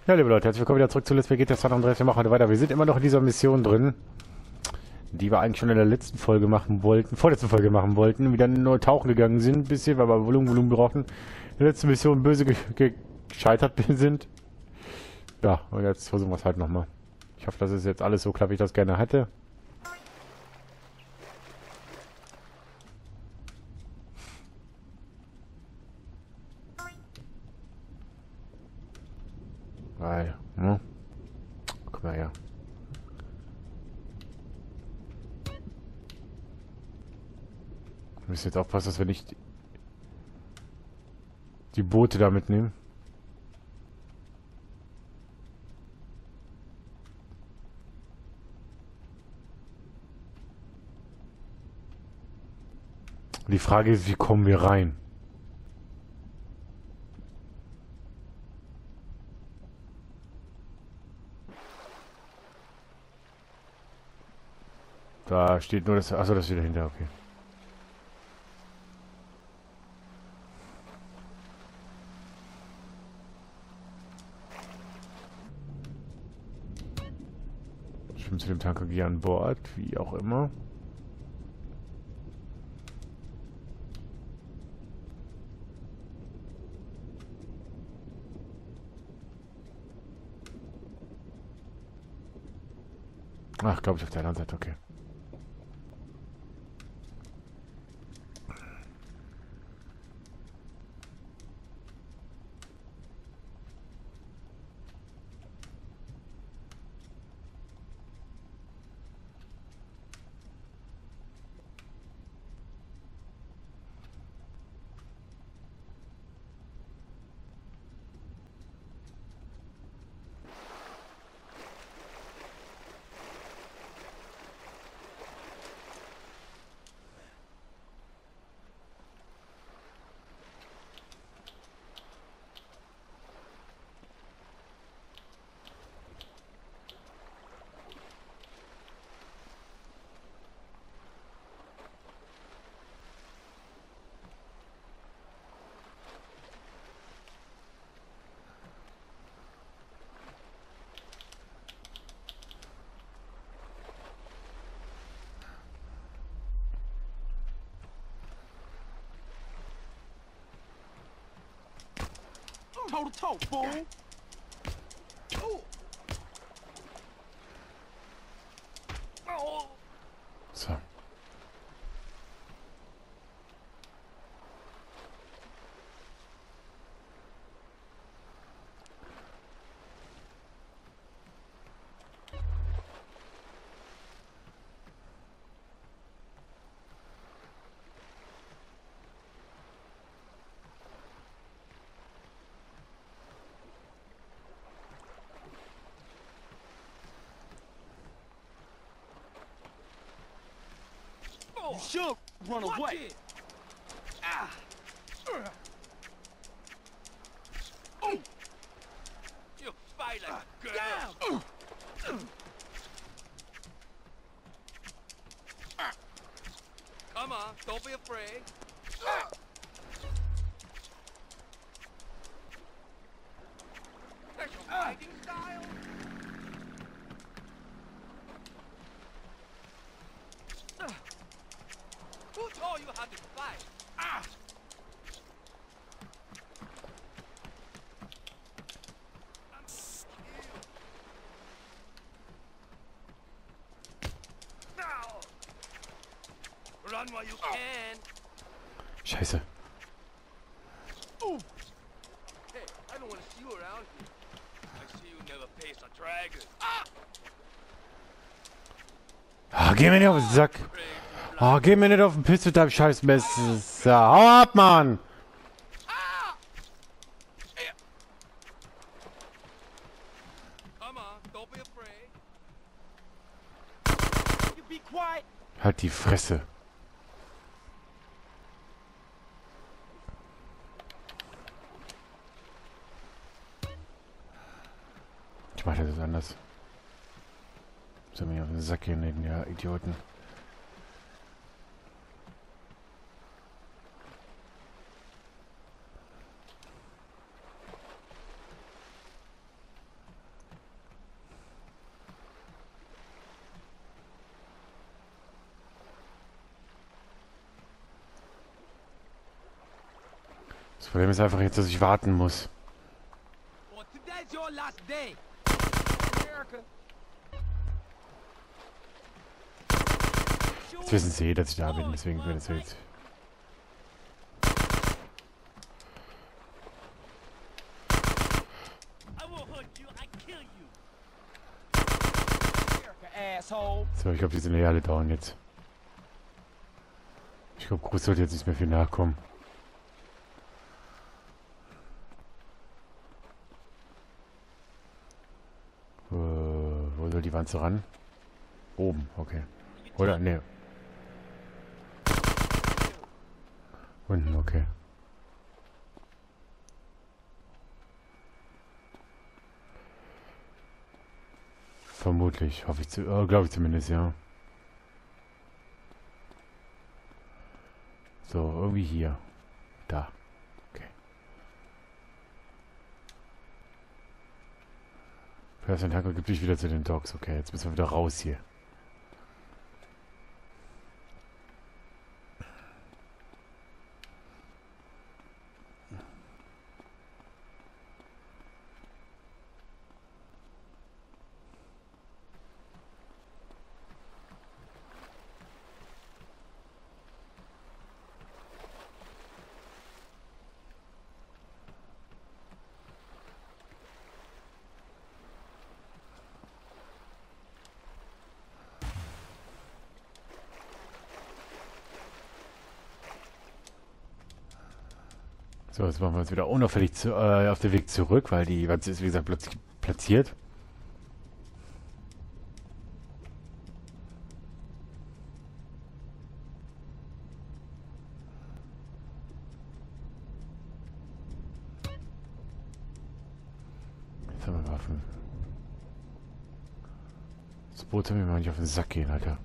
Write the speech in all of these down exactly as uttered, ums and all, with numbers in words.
Ja, liebe Leute, herzlich willkommen wieder zurück zu Let's Play G T A San Andreas. Wir machen heute weiter. Wir sind immer noch in dieser Mission drin, die wir eigentlich schon in der letzten Folge machen wollten, vorletzten Folge machen wollten. Wieder neu tauchen gegangen sind, ein bisschen, weil wir Volumen, Volumen brauchten. In der letzten Mission böse ge ge gescheitert sind. Ja, und jetzt versuchen wir es halt nochmal. Ich hoffe, das ist jetzt alles so klappt, wie ich das gerne hätte. Weil, hm? Guck mal her. Wir müssen jetzt aufpassen, dass wir nicht die Boote da mitnehmen. Die Frage ist, wie kommen wir rein? Da steht nur das... Achso, das steht dahinter, okay. Schwimmen zu dem Tanker, gehe an Bord, wie auch immer. Ach, glaube ich, auf der anderen Seite, okay. Toe to toe, fool. So. You should run Watch away. it. Ah. Oh. You fight like a girl. Come on, don't be afraid. That's your fighting style. Who told you how to fight? Ah! Now! Run while you can. Scheiße. Hey, I don't want to see you around here. I see you never face a dragon. Ah! Ah, geh mir nicht auf den Sack. Ah, geh mir nicht auf den Piss mit deinem scheiß Messer. Hau ab, Mann! Come on, don't be afraid. You be quiet. Halt die Fresse. Ich mach das jetzt anders. Soll mir auf den Sack gehen, den ja Idioten. Problem ist einfach jetzt, dass ich warten muss. Well, today's your last day. America. Jetzt wissen sie eh, dass ich da bin, deswegen wird es jetzt. I will hood you. I kill you. America, asshole. So, ich glaube, die sind eh alle down jetzt. Ich glaube, Gruß sollte jetzt nicht mehr viel nachkommen. Äh, wo soll die Wanze ran? Oben, okay. Oder? Ne. Unten, okay. Vermutlich, hoffe ich, zu, äh, glaube ich zumindest, ja. So, irgendwie hier. Da. Okay. Person Hacker gibt dich wieder zu den Dogs. Okay, jetzt müssen wir wieder raus hier. So, jetzt machen wir uns wieder unauffällig zu, äh, auf den Weg zurück, weil die Wanze ist, wie gesagt, plötzlich platziert. Jetzt haben wir Waffen. Das Boot soll mir mal nicht auf den Sack gehen, Alter.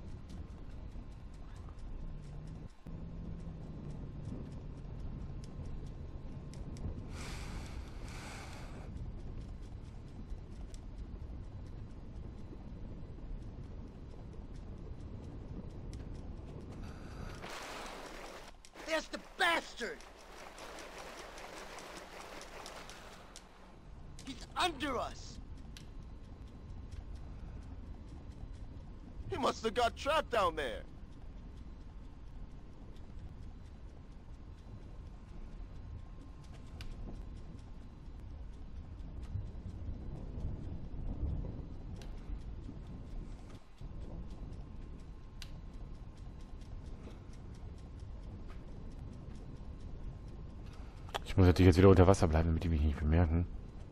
There's the bastard. He's under us. He must have got trapped down there. Ich muss natürlich jetzt wieder unter Wasser bleiben, damit die mich nicht bemerken.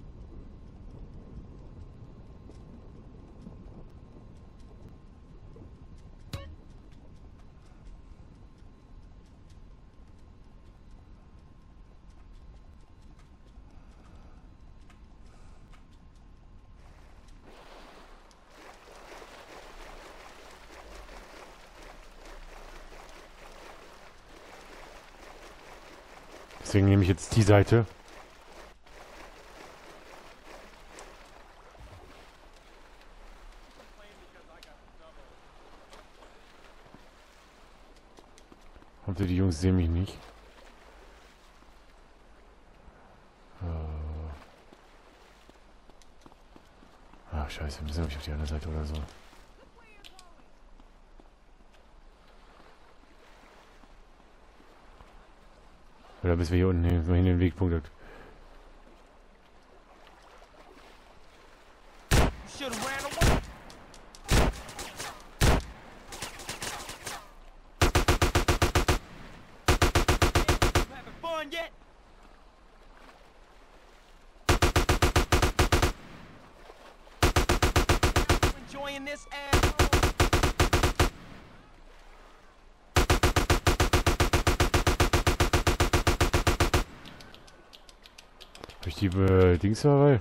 Deswegen nehme ich jetzt die Seite. Hoffte, die Jungs sehen mich nicht. Ach, scheiße, wir müssen nämlich auf die andere Seite oder so. Oder bis wir hier unten hin, hin den Wegpunkt. Should have ran away. You having fun yet? Enjoying this, asshole? Hab ich die äh, Dings dabei?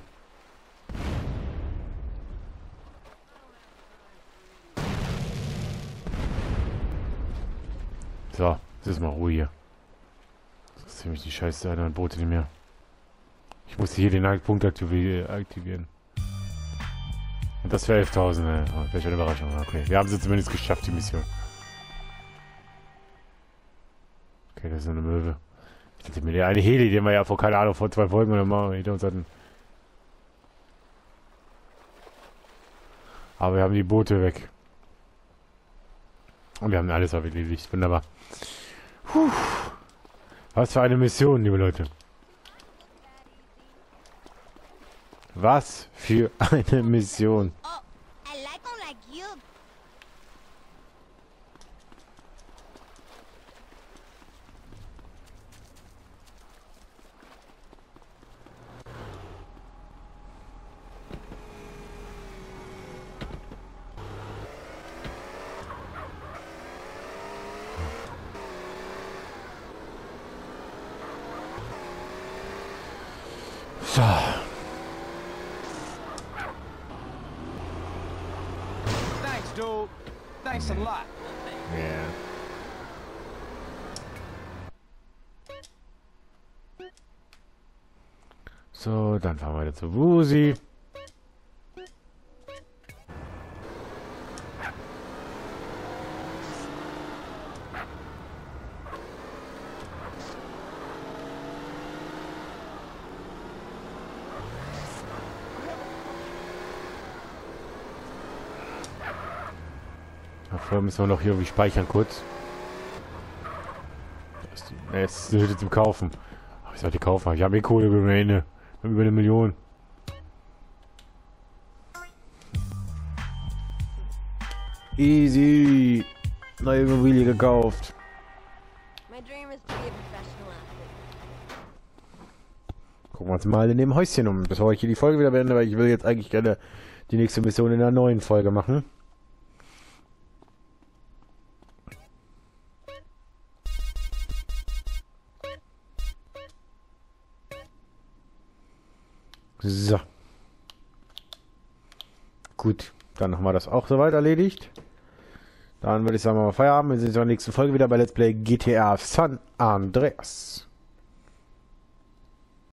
So, das ist mal Ruhe hier. Das ist ziemlich die Scheiße anderen Boote nicht mehr. Ich musste hier den Punkt aktivi aktivieren. Und das für elftausend, äh, welche Überraschung. Okay, wir haben sie zumindest geschafft, die Mission. Okay, das ist eine Möwe. Das ist mir der eine Heli, den wir ja vor, keine Ahnung, vor zwei Folgen oder mal hinter uns hatten. Aber wir haben die Boote weg. Und wir haben alles erledigt. Wunderbar. Puh. Was für eine Mission, liebe Leute. Was für eine Mission. Oh, I like them like you. So. Thanks, dude. Thanks a lot. Ja. So, dann fahren wir wieder zu Wusi. Vorher müssen wir noch hier irgendwie speichern kurz. Jetzt ist die Hütte zum Kaufen. Ach, ich sollte die kaufen. Ich habe eh Kohle über eine, über eine Million. Easy. Neue Immobilie gekauft. My dream is to be a professional athlete. Gucken wir uns mal in dem Häuschen um, bevor ich hier die Folge wieder beende, weil ich will jetzt eigentlich gerne die nächste Mission in einer neuen Folge machen. So. Gut, dann haben wir das auch soweit erledigt. Dann würde ich sagen, mal Feierabend. Wir sehen uns in der nächsten Folge wieder bei Let's Play G T A San Andreas.